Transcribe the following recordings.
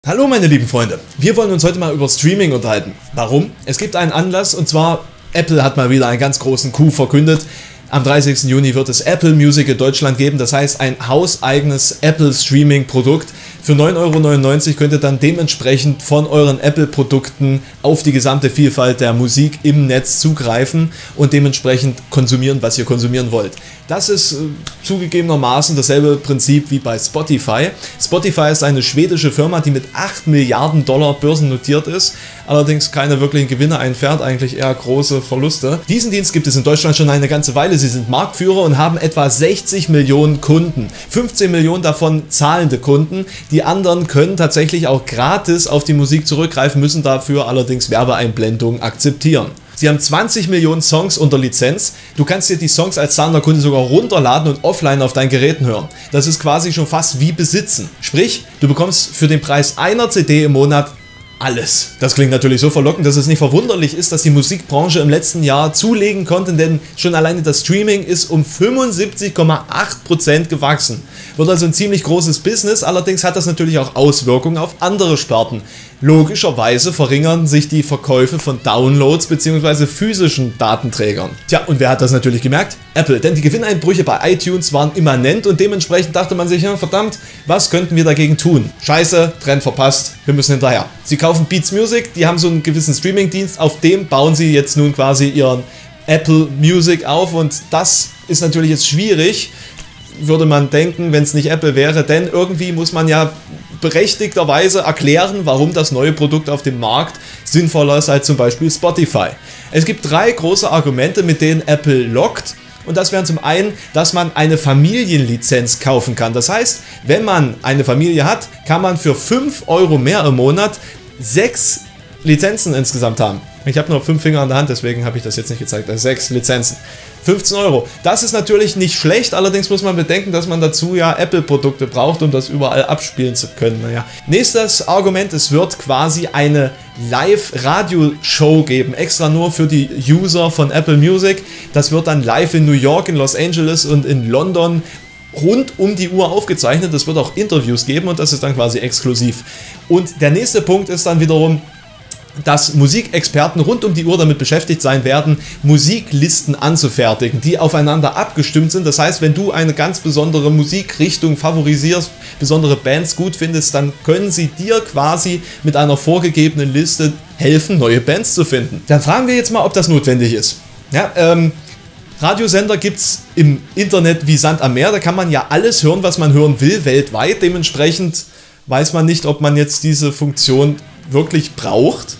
Hallo meine lieben Freunde, wir wollen uns heute mal über Streaming unterhalten. Warum? Es gibt einen Anlass und zwar Apple hat mal wieder einen ganz großen Coup verkündet. Am 30. Juni wird es Apple Music in Deutschland geben, das heißt ein hauseigenes Apple Streaming Produkt. Für 9,99 € könnt ihr dann dementsprechend von euren Apple-Produkten auf die gesamte Vielfalt der Musik im Netz zugreifen und dementsprechend konsumieren, was ihr konsumieren wollt. Das ist zugegebenermaßen dasselbe Prinzip wie bei Spotify. Spotify ist eine schwedische Firma, die mit 8 Milliarden $ börsennotiert ist, allerdings keine wirklichen Gewinne einfährt, eigentlich eher große Verluste. Diesen Dienst gibt es in Deutschland schon eine ganze Weile. Sie sind Marktführer und haben etwa 60 Millionen Kunden. 15 Millionen davon zahlende Kunden. Die anderen können tatsächlich auch gratis auf die Musik zurückgreifen, müssen dafür allerdings Werbeeinblendungen akzeptieren. Sie haben 20 Millionen Songs unter Lizenz. Du kannst dir die Songs als zahlender Kunde sogar runterladen und offline auf deinen Geräten hören. Das ist quasi schon fast wie besitzen. Sprich, du bekommst für den Preis einer CD im Monat alles. Das klingt natürlich so verlockend, dass es nicht verwunderlich ist, dass die Musikbranche im letzten Jahr zulegen konnte, denn schon alleine das Streaming ist um 75,8% gewachsen. Wird also ein ziemlich großes Business, allerdings hat das natürlich auch Auswirkungen auf andere Sparten. Logischerweise verringern sich die Verkäufe von Downloads bzw. physischen Datenträgern. Tja, und wer hat das natürlich gemerkt? Apple, denn die Gewinneinbrüche bei iTunes waren immanent und dementsprechend dachte man sich, ja, verdammt, was könnten wir dagegen tun? Scheiße, Trend verpasst, wir müssen hinterher. Sie kaufen Beats Music, die haben so einen gewissen Streamingdienst, auf dem bauen sie jetzt nun quasi ihren Apple Music auf und das ist natürlich jetzt schwierig, würde man denken, wenn es nicht Apple wäre, denn irgendwie muss man ja berechtigterweise erklären, warum das neue Produkt auf dem Markt sinnvoller ist als zum Beispiel Spotify. Es gibt 3 große Argumente, mit denen Apple lockt. Und das wären zum einen, dass man eine Familienlizenz kaufen kann. Das heißt, wenn man eine Familie hat, kann man für 5 € mehr im Monat 6 Lizenzen insgesamt haben. Ich habe nur 5 Finger an der Hand, deswegen habe ich das jetzt nicht gezeigt. Also 6 Lizenzen. 15 €. Das ist natürlich nicht schlecht, allerdings muss man bedenken, dass man dazu ja Apple-Produkte braucht, um das überall abspielen zu können. Naja. Nächstes Argument, es wird quasi eine Live-Radio-Show geben, extra nur für die User von Apple Music. Das wird dann live in New York, in Los Angeles und in London rund um die Uhr aufgezeichnet. Es wird auch Interviews geben und das ist dann quasi exklusiv. Und der nächste Punkt ist dann wiederum, dass Musikexperten rund um die Uhr damit beschäftigt sein werden, Musiklisten anzufertigen, die aufeinander abgestimmt sind. Das heißt, wenn du eine ganz besondere Musikrichtung favorisierst, besondere Bands gut findest, dann können sie dir quasi mit einer vorgegebenen Liste helfen, neue Bands zu finden. Dann fragen wir jetzt mal, ob das notwendig ist. Ja, Radiosender gibt es im Internet wie Sand am Meer, da kann man ja alles hören, was man hören will, weltweit. Dementsprechend weiß man nicht, ob man jetzt diese Funktion wirklich braucht.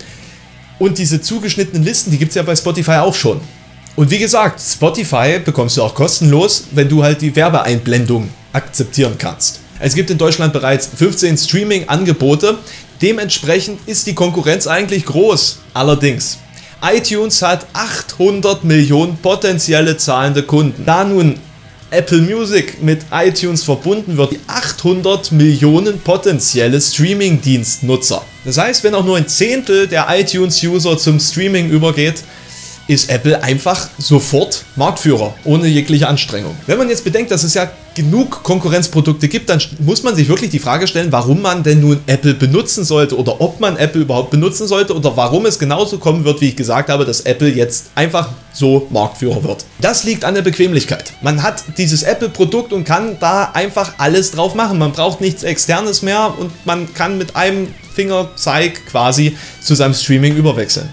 Und diese zugeschnittenen Listen, die gibt es ja bei Spotify auch schon. Und wie gesagt, Spotify bekommst du auch kostenlos, wenn du halt die Werbeeinblendung akzeptieren kannst. Es gibt in Deutschland bereits 15 Streaming-Angebote, dementsprechend ist die Konkurrenz eigentlich groß. Allerdings, iTunes hat 800 Millionen potenzielle zahlende Kunden. Da nun Apple Music mit iTunes verbunden wird, die 800 Millionen potenzielle Streaming-Dienstnutzer. Das heißt, wenn auch nur ein Zehntel der iTunes-User zum Streaming übergeht, ist Apple einfach sofort Marktführer, ohne jegliche Anstrengung. Wenn man jetzt bedenkt, dass es ja genug Konkurrenzprodukte gibt, dann muss man sich wirklich die Frage stellen, warum man denn nun Apple benutzen sollte oder ob man Apple überhaupt benutzen sollte oder warum es genauso kommen wird, wie ich gesagt habe, dass Apple jetzt einfach so Marktführer wird. Das liegt an der Bequemlichkeit. Man hat dieses Apple-Produkt und kann da einfach alles drauf machen. Man braucht nichts Externes mehr und man kann mit einem Fingerzeig quasi zu seinem Streaming überwechseln.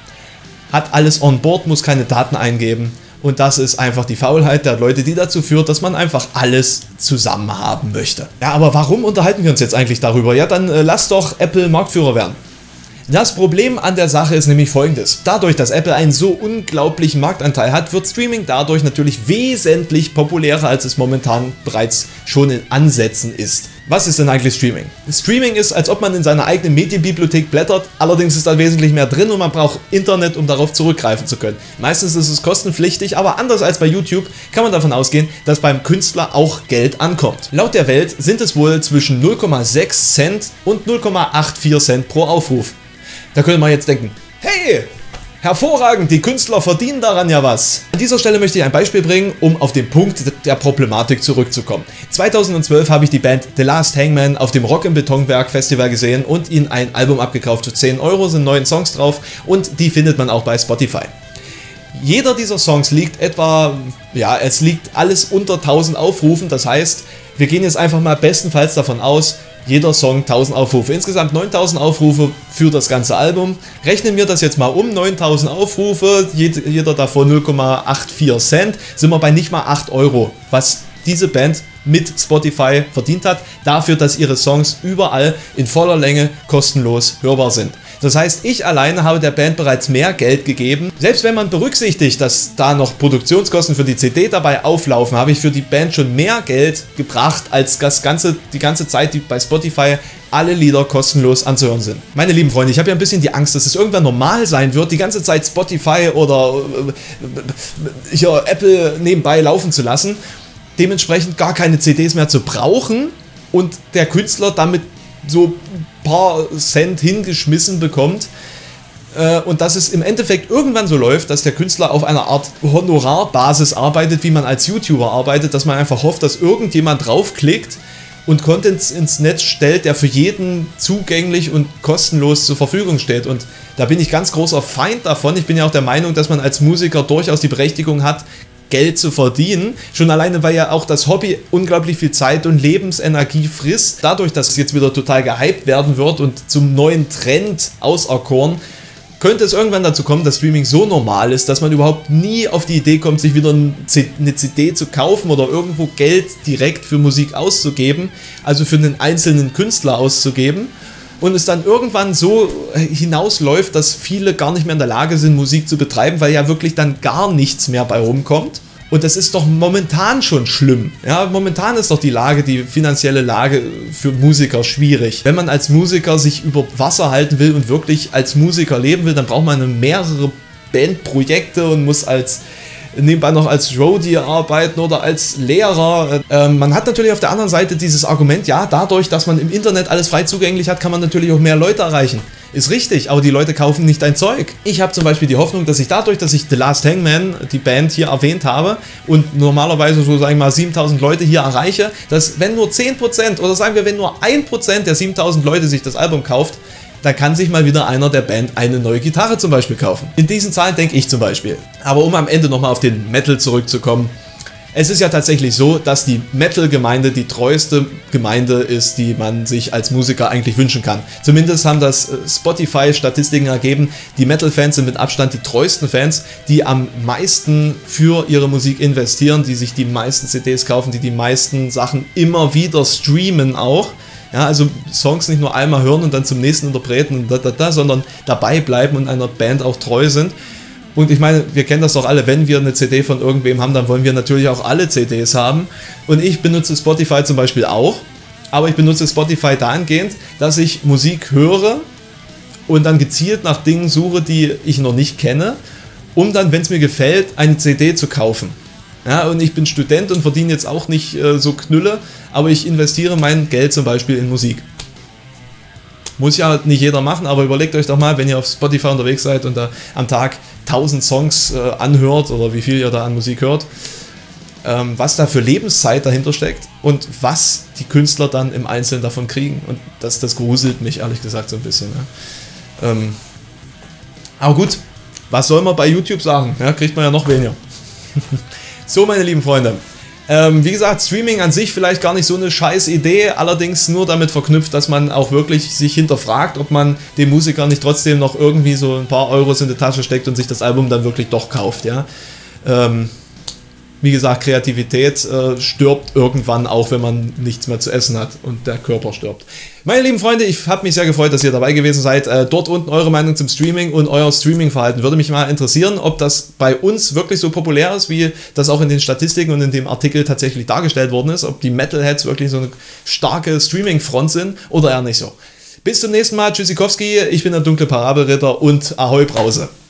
Hat alles on board, muss keine Daten eingeben und das ist einfach die Faulheit der Leute, die dazu führt, dass man einfach alles zusammen haben möchte. Ja, aber warum unterhalten wir uns jetzt eigentlich darüber? Ja, dann lass doch Apple Marktführer werden. Das Problem an der Sache ist nämlich folgendes. Dadurch, dass Apple einen so unglaublichen Marktanteil hat, wird Streaming dadurch natürlich wesentlich populärer, als es momentan bereits schon in Ansätzen ist. Was ist denn eigentlich Streaming? Streaming ist, als ob man in seiner eigenen Medienbibliothek blättert, allerdings ist da wesentlich mehr drin und man braucht Internet, um darauf zurückgreifen zu können. Meistens ist es kostenpflichtig, aber anders als bei YouTube kann man davon ausgehen, dass beim Künstler auch Geld ankommt. Laut der Welt sind es wohl zwischen 0,6 Cent und 0,84 Cent pro Aufruf. Da könnte man jetzt denken, hey, Hervorragend, die Künstler verdienen daran ja was. An dieser Stelle möchte ich ein Beispiel bringen, um auf den Punkt der Problematik zurückzukommen. 2012 habe ich die Band The Last Hangman auf dem Rock im Betonwerk Festival gesehen und ihnen ein Album abgekauft für 10 €, sind 9 Songs drauf und die findet man auch bei Spotify. Jeder dieser Songs liegt etwa, ja, es liegt alles unter 1000 Aufrufen, das heißt, wir gehen jetzt einfach mal bestenfalls davon aus, jeder Song 1000 Aufrufe. Insgesamt 9000 Aufrufe für das ganze Album. Rechnen wir das jetzt mal um, 9000 Aufrufe, jeder davon 0,84 Cent, sind wir bei nicht mal 8 €, was diese Band mit Spotify verdient hat, dafür, dass ihre Songs überall in voller Länge kostenlos hörbar sind. Das heißt, ich alleine habe der Band bereits mehr Geld gegeben. Selbst wenn man berücksichtigt, dass da noch Produktionskosten für die CD dabei auflaufen, habe ich für die Band schon mehr Geld gebracht, als die ganze Zeit, die bei Spotify alle Lieder kostenlos anzuhören sind. Meine lieben Freunde, ich habe ja ein bisschen die Angst, dass es irgendwann normal sein wird, die ganze Zeit Spotify oder Apple nebenbei laufen zu lassen, dementsprechend gar keine CDs mehr zu brauchen und der Künstler damit so ein paar Cent hingeschmissen bekommt und dass es im Endeffekt irgendwann so läuft, dass der Künstler auf einer Art Honorarbasis arbeitet, wie man als YouTuber arbeitet, dass man einfach hofft, dass irgendjemand draufklickt und Content ins Netz stellt, der für jeden zugänglich und kostenlos zur Verfügung steht. Und da bin ich ganz großer Feind davon. Ich bin ja auch der Meinung, dass man als Musiker durchaus die Berechtigung hat, Geld zu verdienen. Schon alleine, weil ja auch das Hobby unglaublich viel Zeit und Lebensenergie frisst. Dadurch, dass es jetzt wieder total gehypt werden wird und zum neuen Trend auserkoren, könnte es irgendwann dazu kommen, dass Streaming so normal ist, dass man überhaupt nie auf die Idee kommt, sich wieder eine CD zu kaufen oder irgendwo Geld direkt für Musik auszugeben, also für einen einzelnen Künstler auszugeben. Und es dann irgendwann so hinausläuft, dass viele gar nicht mehr in der Lage sind, Musik zu betreiben, weil ja wirklich dann gar nichts mehr bei rumkommt. Und das ist doch momentan schon schlimm. Ja, momentan ist doch die finanzielle Lage für Musiker schwierig. Wenn man als Musiker sich über Wasser halten will und wirklich als Musiker leben will, dann braucht man mehrere Bandprojekte und muss nebenbei noch als Roadie arbeiten oder als Lehrer. Man hat natürlich auf der anderen Seite dieses Argument, ja, dadurch, dass man im Internet alles frei zugänglich hat, kann man natürlich auch mehr Leute erreichen. Ist richtig, aber die Leute kaufen nicht dein Zeug. Ich habe zum Beispiel die Hoffnung, dass ich dadurch, dass ich The Last Hangman, die Band, hier erwähnt habe und normalerweise so, sagen wir mal, 7000 Leute hier erreiche, dass wenn nur 10% oder sagen wir, wenn nur 1% der 7000 Leute sich das Album kauft, da kann sich mal wieder einer der Band eine neue Gitarre zum Beispiel kaufen. In diesen Zahlen denke ich zum Beispiel. Aber um am Ende nochmal auf den Metal zurückzukommen, es ist ja tatsächlich so, dass die Metal-Gemeinde die treueste Gemeinde ist, die man sich als Musiker eigentlich wünschen kann. Zumindest haben das Spotify-Statistiken ergeben, die Metal-Fans sind mit Abstand die treuesten Fans, die am meisten für ihre Musik investieren, die sich die meisten CDs kaufen, die meisten Sachen immer wieder streamen auch. Ja, also Songs nicht nur einmal hören und dann zum nächsten interpreten, sondern dabei bleiben und einer Band auch treu sind. Und ich meine, wir kennen das doch alle, wenn wir eine CD von irgendwem haben, dann wollen wir natürlich auch alle CDs haben. Und ich benutze Spotify zum Beispiel auch, aber ich benutze Spotify dahingehend, dass ich Musik höre und dann gezielt nach Dingen suche, die ich noch nicht kenne, um dann, wenn es mir gefällt, eine CD zu kaufen. Ja, und ich bin Student und verdiene jetzt auch nicht so Knülle, aber ich investiere mein Geld zum Beispiel in Musik. Muss ja nicht jeder machen, aber überlegt euch doch mal, wenn ihr auf Spotify unterwegs seid und da am Tag 1000 Songs anhört oder wie viel ihr da an Musik hört, was da für Lebenszeit dahinter steckt und was die Künstler dann im Einzelnen davon kriegen. Und das gruselt mich ehrlich gesagt so ein bisschen. Ja. Aber gut, was soll man bei YouTube sagen? Ja, kriegt man ja noch weniger. So, meine lieben Freunde. Wie gesagt, Streaming an sich vielleicht gar nicht so eine scheiß Idee, allerdings nur damit verknüpft, dass man auch wirklich sich hinterfragt, ob man dem Musiker nicht trotzdem noch irgendwie so ein paar Euros in die Tasche steckt und sich das Album dann wirklich doch kauft, ja. Wie gesagt, Kreativität stirbt irgendwann auch, wenn man nichts mehr zu essen hat und der Körper stirbt. Meine lieben Freunde, ich habe mich sehr gefreut, dass ihr dabei gewesen seid. Dort unten eure Meinung zum Streaming und euer Streaming-Verhalten. Würde mich mal interessieren, ob das bei uns wirklich so populär ist, wie das auch in den Statistiken und in dem Artikel tatsächlich dargestellt worden ist. Ob die Metalheads wirklich so eine starke Streaming-Front sind oder eher nicht so. Bis zum nächsten Mal. Tschüssikowski, ich bin der dunkle Parabelritter und Ahoi Brause.